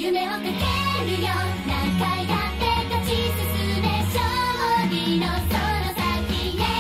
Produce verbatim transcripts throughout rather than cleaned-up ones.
夢をかけるよ何回だって勝ち進め勝利のその先へ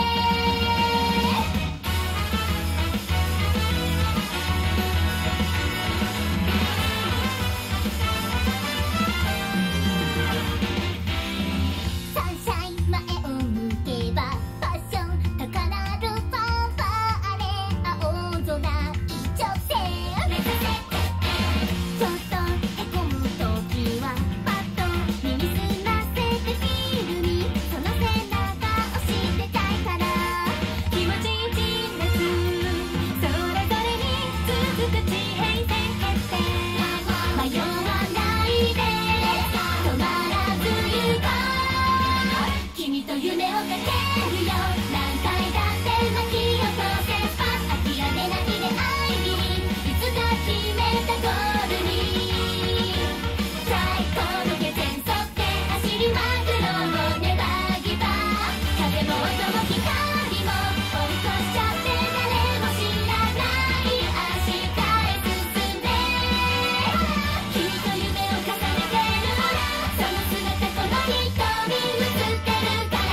サンシャイン前を向けばパッション高鳴るファンファーレ青空一直線目指せちょっとへこむ時はパッと耳すませてフィールにその背中押してたいから気持ちいいですそれぞれに続く地平線決定迷わないで止まらず行こう君と夢をかけるよ何回だって巻き起こせば諦めないで愛にいつか決めたゴールに最高の下線沿って走りまくろうネバーギバー風も音も光も追い越しちゃって誰も知らない明日へ進んで君と夢を重ねてるその姿この瞳映ってるから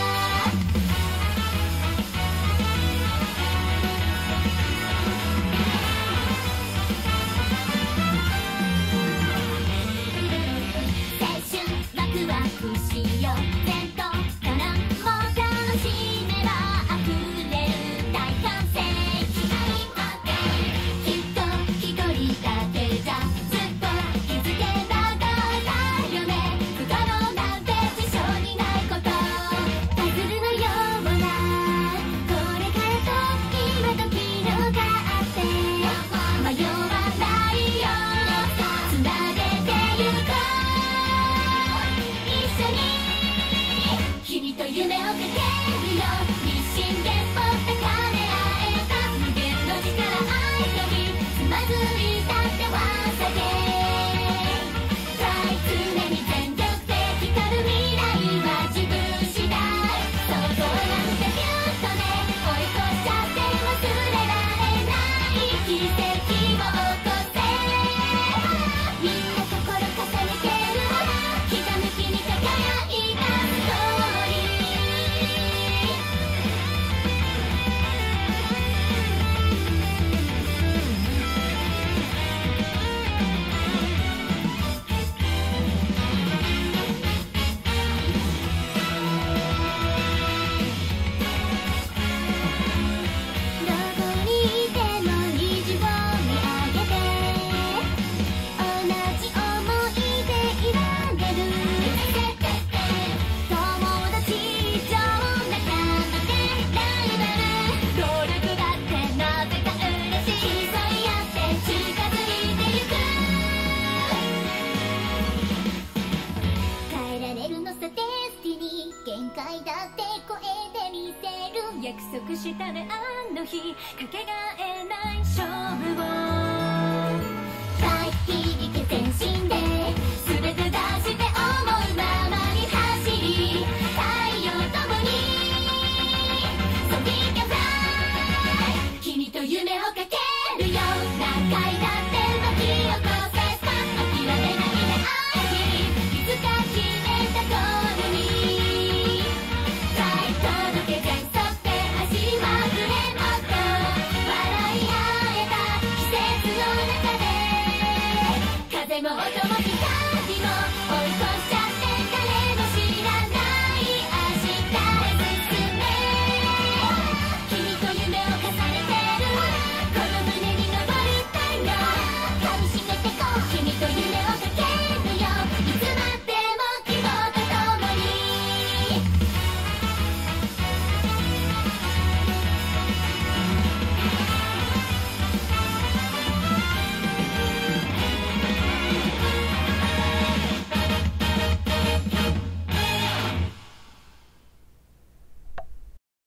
青春ワクワクしよう全頭からも楽しめば溢れる大歓声気合いまできっと一人だけじゃずっと気づけなかったよね不可能なんて事象にないことパズルのようなこれからと今時のがあって迷わないよつなげてゆこう一緒に君と夢をかけるよ日進月歩高め合えた無限の力愛とにつまずいたってはさげ常に全力で光る未来は自分次第想像なんてビューッとね追い越しちゃって忘れられない奇跡を起こせみんな心重ねてるひたむきに輝いたストーリーどこにいても虹を見上げて同じ想いでいられる友達以上仲間でライバル協力だってなぜか嬉しい競い合って近づいてゆく変えられるのさデスティニー限界だって超えてみせる約束したねあの日かけがえない勝負を大響け全身で全て出して思うままに走り太陽ともに So we can fly 君と夢をかけ